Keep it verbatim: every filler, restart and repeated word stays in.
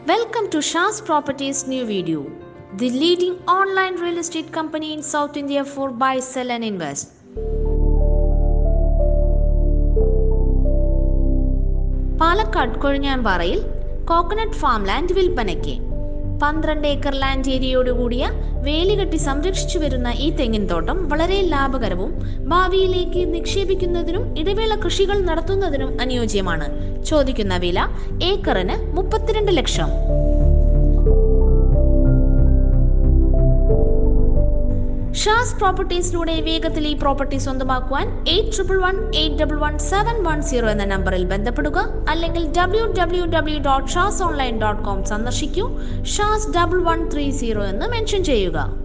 Welcome to Shas Properties new video, the leading online real estate company in South India for buy, sell and invest. Palakkad Kozhinjamparayil coconut farmland വിൽപ്പനയ്ക്ക് പന്ത്രണ്ട് acre land ഏരിയയോട് കൂടിയ വേലികെട്ടി സംരക്ഷിച്ചു വരുന്ന ഈ തെങ്ങിൻ തോട്ടം വളരെ ലാഭകരവും ഭാവിയിലേക്ക് നിക്ഷേപിക്കുന്നതിനും ഇടവേള കൃഷികൾ നടത്തുന്നതിനും അനുയോജ്യമാണ്. ചോദിക്കുന്ന വില ഏക്കറിന് മുപ്പത്തിരണ്ട് ലക്ഷം. ഷാസ് പ്രോപ്പർട്ടീസിലൂടെ വേഗത്തിൽ ഈ പ്രോപ്പർട്ടി സ്വന്തമാക്കുവാൻ eight triple one eight double one seven one zero എന്ന നമ്പറിൽ ബന്ധപ്പെടുക. അല്ലെങ്കിൽ W W W dot Shaz online dot com സന്ദർശിക്കൂ. Shaz double one three zero എന്ന് മെൻഷൻ ചെയ്യുക.